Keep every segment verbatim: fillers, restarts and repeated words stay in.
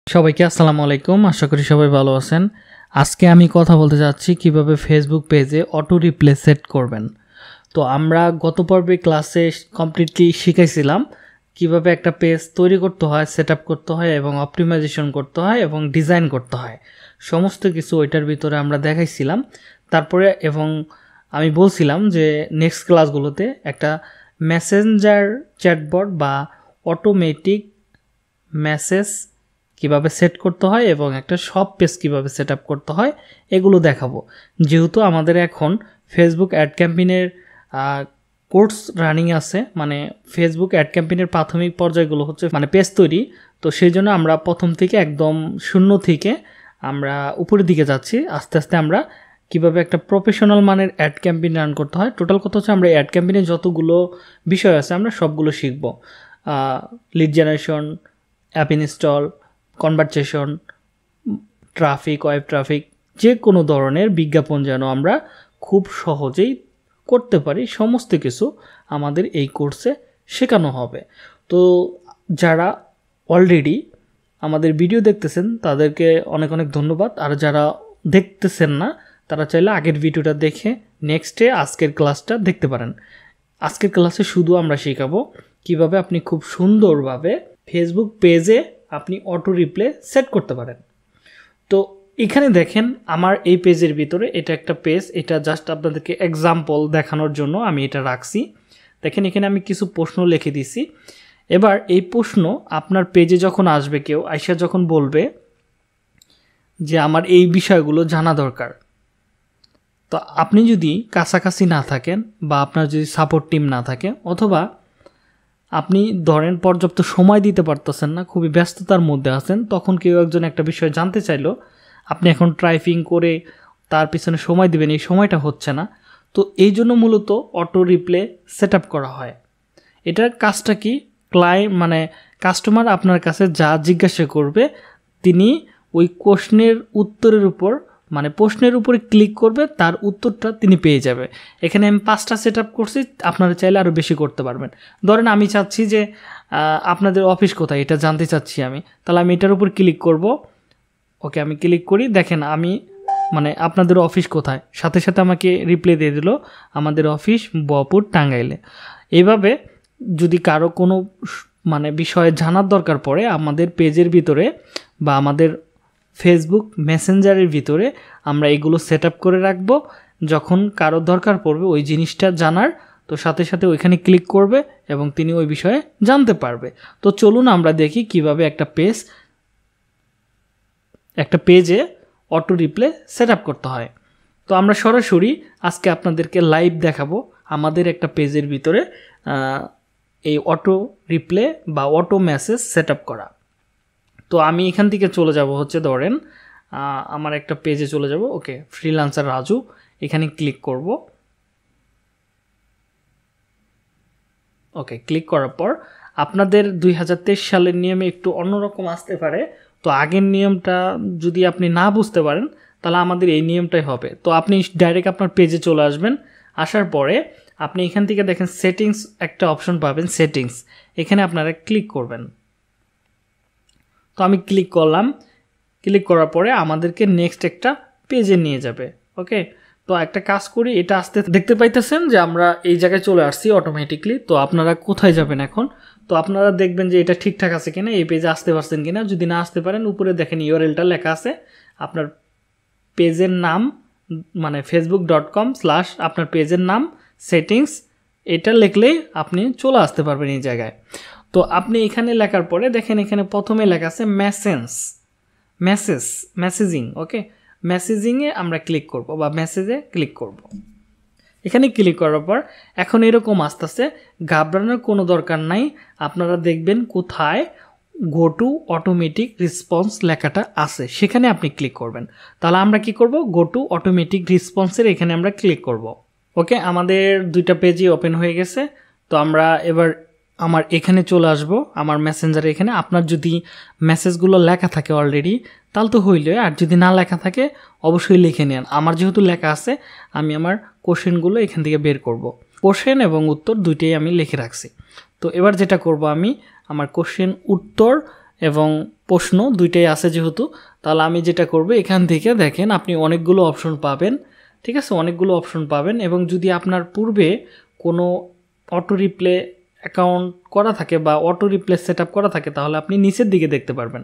সবাইকে আসসালামু আলাইকুম। আশা করি সবাই ভালো আছেন। আজকে আমি কথা বলতে যাচ্ছি কিভাবে ফেসবুক পেজে অটো রিপ্লে সেট করবেন। তো আমরা গত পর্বে ক্লাসে কমপ্লিটলি শিখাইছিলাম কিভাবে একটা পেজ তৈরি করতে হয়, সেট আপ করতে হয় এবং অপটিমাইজেশন করতে হয় এবং ডিজাইন করতে হয়, সমস্ত কিছু ওইটার ভিতরে আমরা দেখাইছিলাম। তারপরে এবং আমি বলছিলাম যে নেক্সট ক্লাসগুলোতে একটা মেসেঞ্জার চ্যাটবট বা অটোমেটিক মেসেজ কিভাবে সেট করতে হয় এবং একটা সব পেজ কিভাবে সেট আপ করতে হয় এগুলো দেখাবো। যেহেতু আমাদের এখন ফেসবুক অ্যাড ক্যাম্পেইনের কোর্স রানিং আছে, মানে ফেসবুক অ্যাড ক্যাম্পেইনের প্রাথমিক পর্যায়গুলো হচ্ছে মানে পেজ তৈরি, তো সেই জন্য আমরা প্রথম থেকে একদম শূন্য থেকে আমরা উপরের দিকে যাচ্ছি। আস্তে আস্তে আমরা কিভাবে একটা প্রফেশনাল মানের অ্যাড ক্যাম্পেইন রান করতে হয়, টোটাল কথা হচ্ছে আমরা অ্যাড ক্যাম্পেইনের যতগুলো বিষয় আছে আমরা সবগুলো শিখব। Lead generation, app install, conversation, traffic, web traffic, যে কোনো ধরনের বিজ্ঞাপন যেন আমরা খুব সহজেই করতে পারি, সমস্ত কিছু আমাদের এই কোর্সে শেখানো হবে। তো যারা অলরেডি আমাদের ভিডিও দেখতেছেন তাদেরকে অনেক অনেক ধন্যবাদ, আর যারা দেখতেছেন না তারা চাইলে আগের ভিডিওটা দেখে নেক্সটে আজকের ক্লাসটা দেখতে পারেন। আজকের ক্লাসে শুধু আমরা শেখাবো কিভাবে আপনি খুব সুন্দরভাবে ফেসবুক পেজে আপনি অটো রিপ্লে সেট করতে পারেন। তো এখানে দেখেন আমার এই পেজের ভিতরে এটা একটা পেজ, এটা জাস্ট আপনাদেরকে এক্সাম্পল দেখানোর জন্য আমি এটা রাখছি। দেখেন এখানে আমি কিছু প্রশ্ন লিখে দিছি। এবার এই প্রশ্ন আপনার পেজে যখন আসবে, কেউ আইসা যখন বলবে যে আমার এই বিষয়গুলো জানা দরকার, তো আপনি যদি কাছাকাছি না থাকেন বা আপনার যদি সাপোর্ট টিম না থাকে, অথবা আপনি ধরেন পর্যাপ্ত সময় দিতে পারতেছেন না, খুবই ব্যস্ততার মধ্যে আছেন, তখন কেউ একজন একটা বিষয় জানতে চাইলো, আপনি এখন টাইপিং করে তার পিছনে সময় দিবেন, এই সময়টা হচ্ছে না। তো এই জন্য মূলত অটো রিপ্লে সেট আপ করা হয়। এটার কাজটা কি, ক্লায়েন্ট মানে কাস্টমার আপনার কাছে যা জিজ্ঞাসা করবে তিনি ওই কোশ্চেনের উত্তরের উপর মানে প্রশ্নের উপরে ক্লিক করবে, তার উত্তরটা তিনি পেয়ে যাবে। এখানে আমি পাঁচটা সেট আপ করছি, আপনারা চাইলে আরও বেশি করতে পারবেন। ধরেন আমি চাচ্ছি যে আপনাদের অফিস কোথায় এটা জানতে চাচ্ছি আমি, তাহলে আমি এটার উপর ক্লিক করব। ওকে, আমি ক্লিক করি, দেখেন আমি মানে আপনাদের অফিস কোথায়, সাথে সাথে আমাকে রিপ্লাই দিয়ে দিল আমাদের অফিস বপুর টাঙ্গাইলে। এইভাবে যদি কারো কোনো মানে বিষয়ে জানার দরকার পড়ে, আমাদের পেজের ভিতরে বা আমাদের ফেসবুক মেসেঞ্জারের ভিতরে আমরা এগুলো সেট আপ করে রাখবো। যখন কারো দরকার পড়বে ওই জিনিসটা জানার, তো সাথে সাথে ওইখানে ক্লিক করবে এবং তিনি ওই বিষয়ে জানতে পারবে। তো চলুন আমরা দেখি কিভাবে একটা পেজ একটা পেজে অটো রিপ্লে সেট আপ করতে হয়। তো আমরা সরাসরি আজকে আপনাদেরকে লাইভ দেখাবো আমাদের একটা পেজের ভিতরে এই অটো রিপ্লে বা অটো মেসেজ সেট আপ করা। তো আমি এখান থেকে চলে যাব হচ্ছে ধরেন আমার একটা পেজে চলে যাব। ওকে, ফ্রিল্যান্সার রাজু, এখানে ক্লিক করব। ওকে, ক্লিক করার পর আপনাদের দুই হাজার তেইশ সালের নিয়মে একটু অন্যরকম আসতে পারে। তো আগের নিয়মটা যদি আপনি না বুঝতে পারেন তাহলে আমাদের এই নিয়মটাই হবে। তো আপনি ডাইরেক্ট আপনার পেজে চলে আসবেন। আসার পরে আপনি এখান থেকে দেখেন সেটিংস একটা অপশন পাবেন, সেটিংস, এখানে আপনারা ক্লিক করবেন। তো আমি ক্লিক করলাম। ক্লিক করার পরে আমাদেরকে নেক্সট একটা পেজে নিয়ে যাবে। ওকে, তো একটা কাজ করি, এটা আসতে দেখতে পাইতেছেন যে আমরা এই জায়গায় চলে আসছি অটোমেটিকলি। তো আপনারা কোথায় যাবেন এখন? তো আপনারা দেখবেন যে এটা ঠিকঠাক আছে কিনা, এই পেজে আসতে পারছেন কিনা। যদি না আসতে পারেন উপরে দেখেন ইউআরএলটা লেখা আছে, আপনার পেজের নাম মানে ফেসবুক ডট কম স্ল্যাশ আপনার পেজের নাম সেটিংস, এটা লিখলেই আপনি চলে আসতে পারবেন এই জায়গায়। তো আপনি এখানে লেখার পরে দেখেন এখানে প্রথমে লেখা আছে মেসেজ মেসেজ মেসেজিং। ওকে, মেসেজিংয়ে আমরা ক্লিক করব বা মেসেজে ক্লিক করব। এখানে ক্লিক করার পর এখন এরকম আস্তে আস্তে ঘাবড়ানোর কোনো দরকার নাই। আপনারা দেখবেন কোথায় গো টু অটোমেটিক রেসপন্স লেখাটা আছে, সেখানে আপনি ক্লিক করবেন। তাহলে আমরা কি করব, গো টু অটোমেটিক রেসপন্সের এখানে আমরা ক্লিক করব। ওকে, আমাদের দুইটা পেজই ওপেন হয়ে গেছে। তো আমরা এবার আমার এখানে চলে আসব, আমার মেসেঞ্জারে। এখানে আপনার যদি মেসেজগুলো লেখা থাকে অলরেডি তাহলে তো হইলে, আর যদি না লেখা থাকে অবশ্যই লিখে নেন। আমার যেহেতু লেখা আছে আমি আমার কোশ্চেনগুলো এখান থেকে বের করব। কোশ্চেন এবং উত্তর দুইটাই আমি লিখে রাখছি। তো এবার যেটা করব, আমি আমার কোশ্চেন উত্তর এবং প্রশ্ন দুইটাই আছে যেহেতু, তাহলে আমি যেটা করব এখান থেকে দেখেন আপনি অনেকগুলো অপশন পাবেন, ঠিক আছে, অনেকগুলো অপশন পাবেন। এবং যদি আপনার পূর্বে কোনো অটো রিপ্লে অ্যাকাউন্ট করা থাকে বা অটো রিপ্লে সেট আপ করা থাকে তাহলে আপনি নিচের দিকে দেখতে পারবেন।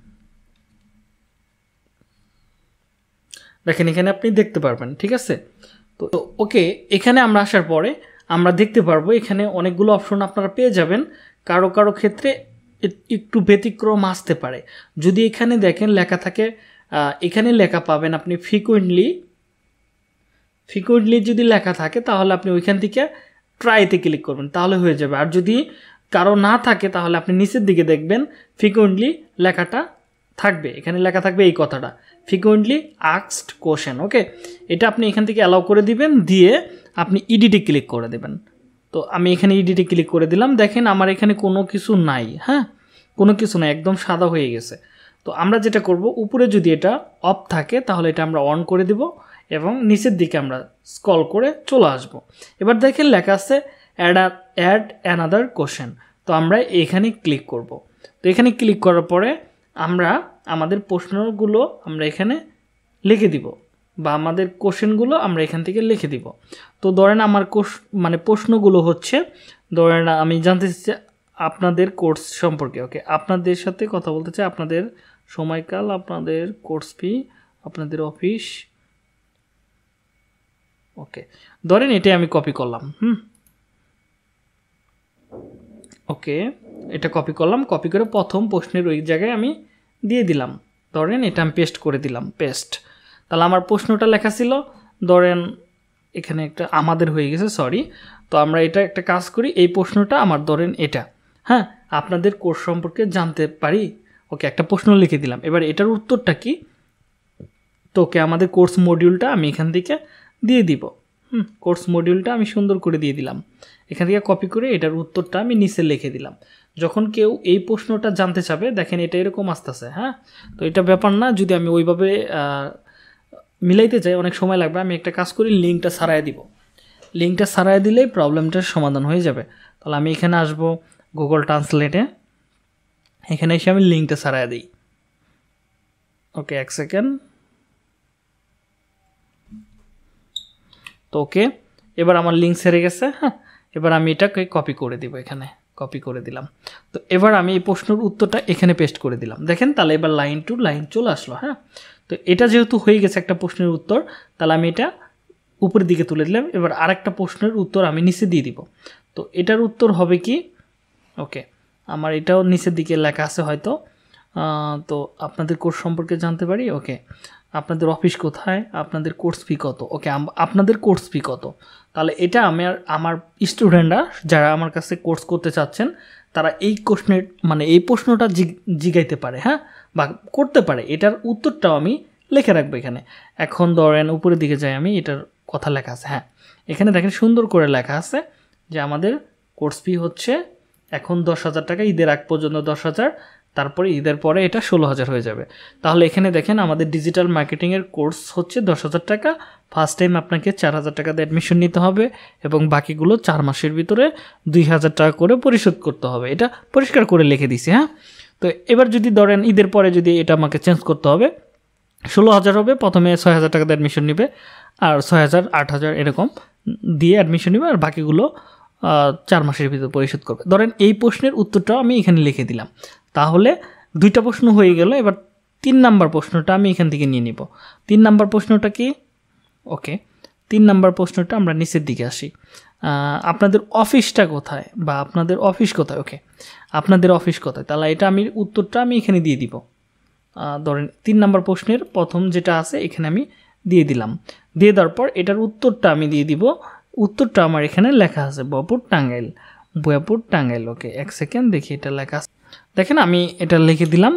দেখেন এখানে আপনি দেখতে পারবেন, ঠিক আছে। তো ওকে, এখানে আমরা আসার পরে আমরা দেখতে পারবো এখানে অনেকগুলো অপশন আপনারা পেয়ে যাবেন। কারো কারো ক্ষেত্রে একটু ব্যতিক্রম আসতে পারে। যদি এখানে দেখেন লেখা থাকে, এখানে লেখা পাবেন আপনি ফ্রিকুয়েন্টলি, ফ্রিকুয়েন্টলি যদি লেখা থাকে তাহলে আপনি ওইখান থেকে ট্রাইতে ক্লিক করবেন, তাহলে হয়ে যাবে। আর যদি কারো না থাকে তাহলে আপনি নিচের দিকে দেখবেন ফ্রিকুয়েন্টলি লেখাটা থাকবে, এখানে লেখা থাকবে এই কথাটা, ফ্রিকুয়েন্টলি আস্কড কোশ্চেন। ওকে, এটা আপনি এখান থেকে অ্যালাউ করে দিবেন, দিয়ে আপনি ইডিটে ক্লিক করে দেবেন। তো আমি এখানে ইডিটে ক্লিক করে দিলাম। দেখেন আমার এখানে কোনো কিছু নাই, হ্যাঁ, কোনো কিছু নাই, একদম সাদা হয়ে গেছে। তো আমরা যেটা করব, উপরে যদি এটা অফ থাকে তাহলে এটা আমরা অন করে দিব এবং নিচের দিকে আমরা স্ক্রল করে চলে আসব। এবার দেখেন লেখা আছে অ্যাড অ্যাড অ্যানাদার কোশ্চেন। তো আমরা এখানে ক্লিক করব। তো এখানে ক্লিক করার পরে আমরা আমাদের প্রশ্নগুলো আমরা এখানে লিখে দিব বা আমাদের কোশ্চেনগুলো আমরা এখান থেকে লিখে দিব। তো ধরেন আমার কোশ মানে প্রশ্নগুলো হচ্ছে, ধরেন আমি জানতে চাচ্ছি আপনাদের কোর্স সম্পর্কে। ওকে, আপনাদের সাথে কথা বলতে চাই, আপনাদের সময়কাল, আপনাদের কোর্স ফি, আপনাদের অফিস। ওকে, ধরেন এটাই আমি কপি করলাম। হুম ওকে, এটা কপি করলাম, কপি করে প্রথম প্রশ্নের ওই জায়গায় আমি দিয়ে দিলাম। ধরেন এটা আমি পেস্ট করে দিলাম, পেস্ট। তাহলে আমার প্রশ্নটা লেখা ছিল, ধরেন এখানে একটা আমাদের হয়ে গেছে, সরি। তো আমরা এটা একটা কাজ করি, এই প্রশ্নটা আমার ধরেন এটা, হ্যাঁ, আপনাদের কোর্স সম্পর্কে জানতে পারি। ওকে, একটা প্রশ্ন লিখে দিলাম। এবার এটার উত্তরটা কি, তো ওকে আমাদের কোর্স মডিউলটা আমি এখান থেকে দিয়ে দিব। হুম কোর্স মডিউলটা আমি সুন্দর করে দিয়ে দিলাম, এখান থেকে কপি করে এটার উত্তরটা আমি নিচে লিখে দিলাম। যখন কেউ এই প্রশ্নটা জানতে চাবে, দেখেন এটা এরকম আসতেছে, হ্যাঁ। তো এটা ব্যাপার না, যদি আমি ওইভাবে মিলাইতে চাই অনেক সময় লাগবে। আমি একটা কাজ করি, লিঙ্কটা সারাই দিব, লিঙ্কটা সারাই দিলেই প্রবলেমটার সমাধান হয়ে যাবে। তাহলে আমি এখানে আসব গুগল ট্রান্সলেটে, এখানে এসে আমি লিঙ্কটা সারাই দিই। ওকে, এক সেকেন্ড। তো ওকে, এবার আমার লিঙ্ক সেরে গেছে। হ্যাঁ, এবার আমি এটাকে কপি করে দিব, এখানে কপি করে দিলাম। তো এবার আমি এই প্রশ্নের উত্তরটা এখানে পেস্ট করে দিলাম। দেখেন তাহলে এবার লাইন টু লাইন চলে আসলো। হ্যাঁ, তো এটা যেহেতু হয়ে গেছে একটা প্রশ্নের উত্তর, তাহলে আমি এটা উপরের দিকে তুলে দিলাম। এবার আরেকটা প্রশ্নের উত্তর আমি নিচে দিয়ে দিব। তো এটার উত্তর হবে কি, ওকে, আমার এটাও নিচের দিকে লেখা আছে হয়তো। তো আপনাদের কোর্স সম্পর্কে জানতে পারি। ওকে, আপনাদের অফিস কোথায়, আপনাদের কোর্স ফি কত। ওকে, আপনাদের কোর্স ফি কত। তাহলে এটা আমার আমার স্টুডেন্টরা যারা আমার কাছে কোর্স করতে চাচ্ছেন তারা এই কোশ্চেনের মানে এই প্রশ্নটা জিগাইতে পারে, হ্যাঁ, বা করতে পারে। এটার উত্তরটাও আমি লিখে রাখবো এখানে। এখন ধরেন উপরের দিকে যাই আমি, এটার কথা লেখা আছে। হ্যাঁ, এখানে দেখেন সুন্দর করে লেখা আছে যে আমাদের কোর্স ফি হচ্ছে এখন দশ হাজার টাকা, ঈদের আগ পর্যন্ত দশ হাজার, তারপরে ঈদের পরে এটা ষোলো হাজার হয়ে যাবে। তাহলে এখানে দেখেন আমাদের ডিজিটাল মার্কেটিংয়ের কোর্স হচ্ছে দশ হাজার টাকা। ফার্স্ট টাইম আপনাকে চার হাজার টাকা দিয়ে অ্যাডমিশন নিতে হবে এবং বাকিগুলো চার মাসের ভিতরে দুই হাজার টাকা করে পরিশোধ করতে হবে। এটা পরিষ্কার করে লিখে দিছি। হ্যাঁ, তো এবার যদি ধরেন ঈদের পরে যদি এটা আমাকে চেঞ্জ করতে হবে, ষোলো হাজার হবে, প্রথমে ছয় হাজার টাকা দিয়ে অ্যাডমিশন নেবে, আর ছয় হাজার আট হাজার এরকম দিয়ে অ্যাডমিশন নেবে, আর বাকিগুলো চার মাসের ভিতরে পরিশোধ করবে। ধরেন এই প্রশ্নের উত্তরটাও আমি এখানে লিখে দিলাম। তাহলে দুইটা প্রশ্ন হয়ে গেল। এবার তিন নাম্বার প্রশ্নটা আমি এখান থেকে নিয়ে নিব। তিন নাম্বার প্রশ্নটা কি, ওকে, তিন নাম্বার প্রশ্নটা আমরা নিচের দিকে আসি। আপনাদের অফিসটা কোথায় বা আপনাদের অফিস কোথায়। ওকে, আপনাদের অফিস কোথায়। তাহলে এটা আমি উত্তরটা আমি এখানে দিয়ে দিব। ধরেন তিন নাম্বার প্রশ্নের প্রথম যেটা আছে এখানে আমি দিয়ে দিলাম। দিয়ে দেওয়ার পর এটার উত্তরটা আমি দিয়ে দিব। উত্তরটা আমার এখানে লেখা আছে বয়াপুর টাঙ্গাইল, বয়াপুর টাঙ্গাইল। ওকে, এক সেকেন্ড দেখি এটা লেখা আছে। দেখেন আমি এটা লিখে দিলাম,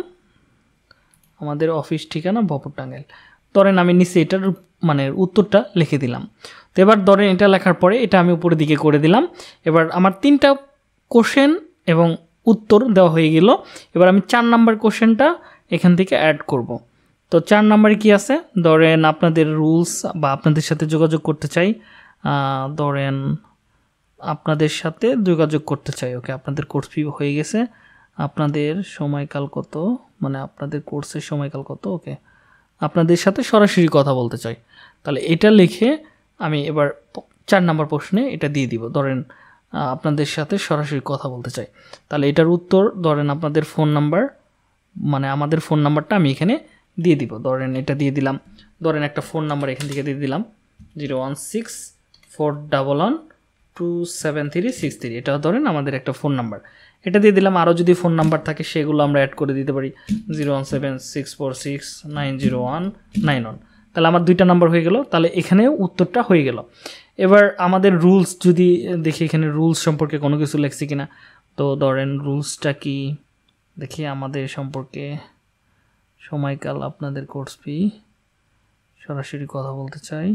আমাদের অফিস ঠিকানা বয়াপুর টাঙ্গাইল। ধরেন আমি নিচে এটার মানে উত্তরটা লিখে দিলাম। তো এবার ধরেন এটা লেখার পরে এটা আমি উপরের দিকে করে দিলাম। এবার আমার তিনটা কোশ্চেন এবং উত্তর দেওয়া হয়ে গেল। এবার আমি চার নাম্বার কোশ্চেনটা এখান থেকে অ্যাড করব। তো চার নাম্বারে কি আছে, ধরেন আপনাদের রুলস বা আপনাদের সাথে যোগাযোগ করতে চাই, ধরেন আপনাদের সাথে যোগাযোগ করতে চাই। ওকে, আপনাদের কোর্স ফি হয়ে গেছে, আপনাদের সময়কাল কত, মানে আপনাদের কোর্সের সময়কাল কত, ওকে, আপনাদের সাথে সরাসরি কথা বলতে চাই, তাহলে এটা লিখে আমি এবার চার নম্বর প্রশ্নে এটা দিয়ে দিব। ধরেন আপনাদের সাথে সরাসরি কথা বলতে চাই, তাহলে এটার উত্তর ধরেন আপনাদের ফোন নাম্বার, মানে আমাদের ফোন নাম্বারটা আমি এখানে দিয়ে দিব। ধরেন এটা দিয়ে দিলাম, ধরেন একটা ফোন নাম্বার এখান থেকে দিয়ে দিলাম zero one six four double one two seven three six three, এটা ধরেন আমাদের একটা ফোন নাম্বার, এটা দিয়ে দিলাম। আরও যদি ফোন নাম্বার থাকে সেগুলো আমরা অ্যাড করে দিতে পারি, zero one seven six four six nine zero one nine one, তাহলে আমার দুইটা নাম্বার হয়ে গেল, তাহলে এখানেও উত্তরটা হয়ে গেল। এবার আমাদের রুলস যদি দেখি এখানে রুলস সম্পর্কে কোনো কিছু লেখছি কিনা, তো ধরেন রুলসটা কি দেখি, আমাদের সম্পর্কে সময়কাল, আপনাদের কোর্স ফি, সরাসরি কথা বলতে চাই,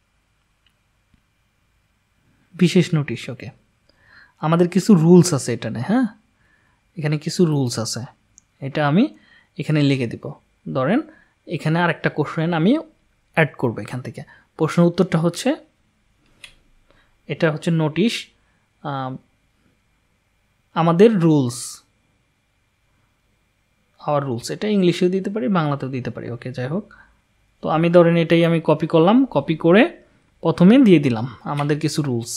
বিশেষ নোটিশ, ওকে, আমাদের কিছু রুলস আছে এটা নিয়ে, হ্যাঁ এখানে কিছু রুলস আছে, এটা আমি এখানে লিখে দিব। ধরেন এখানে আরেকটা কোশ্চেন আমি অ্যাড করব এখান থেকে, প্রশ্নের উত্তরটা হচ্ছে এটা হচ্ছে নোটিশ, আমাদের রুলস, আওয়ার রুলস, এটা ইংলিশেও দিতে পারি বাংলাতেও দিতে পারি, ওকে যাই হোক। তো আমি ধরেন এটাই আমি কপি করলাম, কপি করে প্রথমে দিয়ে দিলাম আমাদের কিছু রুলস,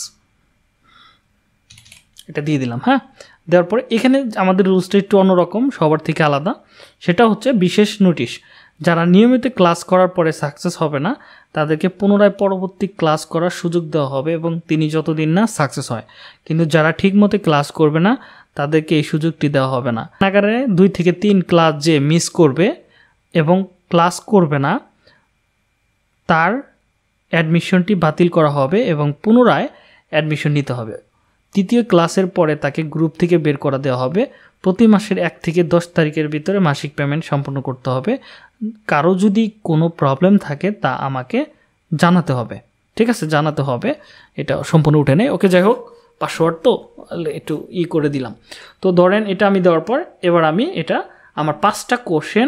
এটা দিয়ে দিলাম, হ্যাঁ দেওয়ার পরে এখানে আমাদের রুলসটা একটু অন্যরকম, সবার থেকে আলাদা, সেটা হচ্ছে বিশেষ নোটিশ, যারা নিয়মিত ক্লাস করার পরে সাকসেস হবে না তাদেরকে পুনরায় পরবর্তী ক্লাস করার সুযোগ দেওয়া হবে এবং তিনি যতদিন না সাকসেস হয়, কিন্তু যারা ঠিকমতো ক্লাস করবে না তাদেরকে এই সুযোগটি দেওয়া হবে না। নাগারে দুই থেকে তিন ক্লাস যে মিস করবে এবং ক্লাস করবে না তার অ্যাডমিশনটি বাতিল করা হবে এবং পুনরায় অ্যাডমিশন নিতে হবে। তৃতীয় ক্লাসের পরে তাকে গ্রুপ থেকে বের করা দেওয়া হবে। প্রতি মাসের এক থেকে দশ তারিখের ভিতরে মাসিক পেমেন্ট সম্পন্ন করতে হবে। কারো যদি কোনো প্রবলেম থাকে তা আমাকে জানাতে হবে, ঠিক আছে, জানাতে হবে। এটা সম্পূর্ণ উঠে নেই, ওকে যাই হোক, পাসওয়ার্ড তো একটু ই করে দিলাম। তো ধরেন এটা আমি দেওয়ার পর এবার আমি এটা আমার পাঁচটা কোশ্চেন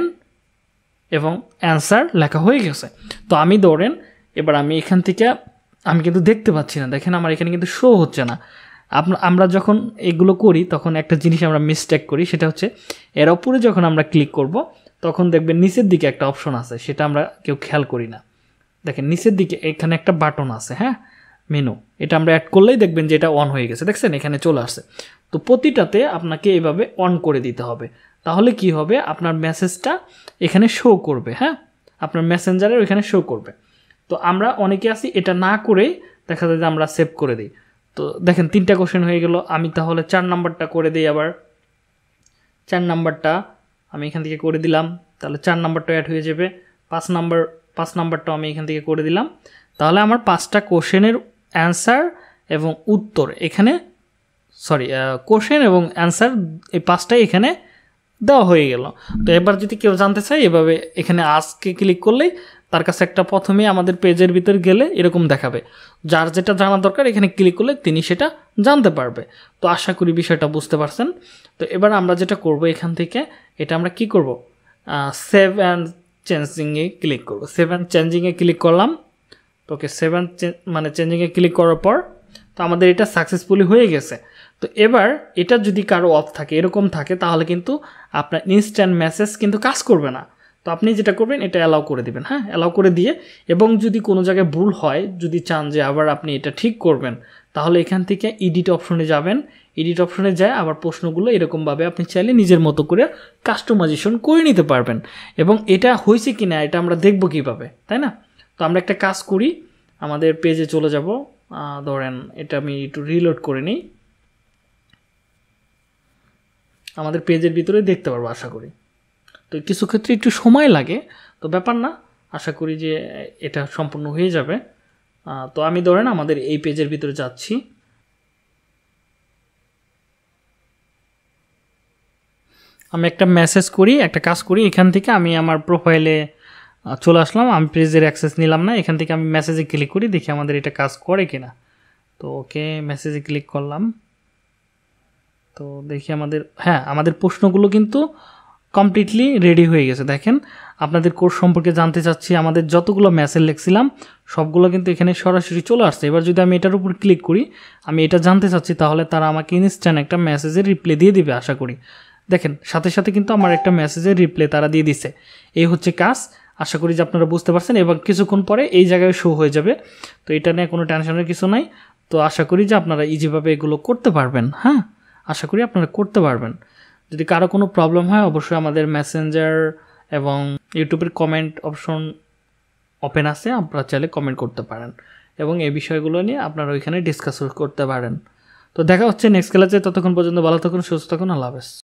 এবং অ্যান্সার লেখা হয়ে গেছে। তো আমি ধরেন এবার আমি এখান থেকে আমি কিন্তু দেখতে পাচ্ছি না, দেখেন আমার এখানে কিন্তু শো হচ্ছে না। আমরা যখন এগুলো করি তখন একটা জিনিস আমরা মিস্টেক করি, সেটা হচ্ছে এর উপরে যখন আমরা ক্লিক করব তখন দেখবেন নিচের দিকে একটা অপশন আছে, সেটা আমরা কেউ খেয়াল করি না। দেখেন নিচের দিকে এখানে একটা বাটন আছে, হ্যাঁ মেনু, এটা আমরা অ্যাড করলেই দেখবেন যে এটা অন হয়ে গেছে, দেখছেন এখানে চলে আসছে। তো প্রতিটাতে আপনাকে এভাবে অন করে দিতে হবে, তাহলে কি হবে আপনার মেসেজটা এখানে শো করবে, হ্যাঁ আপনার মেসেঞ্জারের ওইখানে শো করবে। তো আমরা অনেকে আছি এটা না করেই দেখা যায় যে আমরা সেভ করে দিই। তো দেখেন তিনটা কোশ্চেন হয়ে গেল, আমি তাহলে চার নাম্বারটা করে দিই। আবার চার নাম্বারটা আমি এখান থেকে করে দিলাম, তাহলে চার নাম্বারটা অ্যাড হয়ে যাবে। পাঁচ নাম্বার পাঁচ নাম্বারটাও আমি এখান থেকে করে দিলাম, তাহলে আমার পাঁচটা কোশ্চেনের অ্যান্সার এবং উত্তর এখানে সরি কোশ্চেন এবং অ্যান্সার এই পাঁচটাই এখানে দেওয়া হয়ে গেল। তো এবার যদি কেউ জানতে চায় এভাবে এখানে আজকে ক্লিক করলেই তার কাছে একটা প্রথমে আমাদের পেজের ভিতর গেলে এরকম দেখাবে, যার যেটা জানা দরকার এখানে ক্লিক করলে তিনি সেটা জানতে পারবে। তো আশা করি বিষয়টা বুঝতে পারছেন। তো এবার আমরা যেটা করব এখান থেকে এটা আমরা কি করব, সেভ অ্যান্ড চেঞ্জিংয়ে ক্লিক করব। সেভ অ্যান্ড চেঞ্জিংয়ে ক্লিক করলাম, তো ওকে সেভ অ্যান্ড মানে চেঞ্জিংয়ে ক্লিক করার পর তো আমাদের এটা সাকসেসফুলি হয়ে গেছে। তো এবার এটা যদি কারো অফ থাকে এরকম থাকে তাহলে কিন্তু আপনার ইনস্ট্যান্ট মেসেজ কিন্তু কাজ করবে না। তো আপনি যেটা করবেন এটা অ্যালাউ করে দিবেন, হ্যাঁ অ্যালাউ করে দিয়ে, এবং যদি কোনো জায়গায় ভুল হয় যদি চান যে আবার আপনি এটা ঠিক করবেন তাহলে এখান থেকে এডিট অপশনে যাবেন। এডিট অপশনে যায় আবার প্রশ্নগুলো এরকমভাবে আপনি চাইলে নিজের মতো করে কাস্টমাইজেশন করে নিতে পারবেন। এবং এটা হয়েছে কি না এটা আমরা দেখব কীভাবে, তাই না? তো আমরা একটা কাজ করি, আমাদের পেজে চলে যাব, ধরেন এটা আমি একটু রিলোড করে নিই, আমাদের পেজের ভিতরে দেখতে পারবো আশা করি। তো কিছু ক্ষেত্রে একটু সময় লাগে, তো ব্যাপার না, আশা করি যে এটা সম্পূর্ণ হয়ে যাবে। তো আমি ধরেন আমাদের এই পেজের ভিতরে যাচ্ছি, আমি একটা মেসেজ করি, একটা কাজ করি, এখান থেকে আমি আমার প্রোফাইলে চলে আসলাম, আমি পেজের অ্যাক্সেস নিলাম না, এখান থেকে আমি মেসেজে ক্লিক করি, দেখি আমাদের এটা কাজ করে কিনা। তো ওকে মেসেজে ক্লিক করলাম, তো দেখি আমাদের হ্যাঁ আমাদের প্রশ্নগুলো কিন্তু কমপ্লিটলি রেডি হয়ে গেছে। দেখেন আপনাদের কোর্স সম্পর্কে জানতে চাচ্ছি, আমাদের যতগুলো মেসেজ লিখছিলাম সবগুলো কিন্তু এখানে সরাসরি চলে আসছে। এবার যদি আমি এটার উপর ক্লিক করি, আমি এটা জানতে চাচ্ছি, তাহলে তারা আমাকে ইনস্ট্যান্ট একটা মেসেজের রিপ্লাই দিয়ে দিবে আশা করি। দেখেন সাথে সাথে কিন্তু আমার একটা মেসেজের রিপ্লাই তারা দিয়ে দিছে। এই হচ্ছে কাজ। আশা করি যে আপনারা বুঝতে পারছেন এবং কিছুক্ষণ পরে এই জায়গায় শো হয়ে যাবে। তো এটা নিয়ে কোনো টেনশনের কিছু নাই। তো আশা করি যে আপনারা ইজিভাবে এগুলো করতে পারবেন। হ্যাঁ, আশা করি আপনারা করতে পারবেন। যদি কারো কোনো প্রবলেম হয় অবশ্যই আমাদের মেসেঞ্জার এবং ইউটিউবের কমেন্ট অপশন ওপেন আছে, আপনারা চাইলে কমেন্ট করতে পারেন এবং এই বিষয়গুলো নিয়ে আপনারা ওইখানে ডিসকাস করতে পারেন। তো দেখা হচ্ছে নেক্সট ক্লাসে। ততক্ষণ পর্যন্ত ভালো থাকুন, সুস্থ থাকুন, আল্লাহ হাফেজ।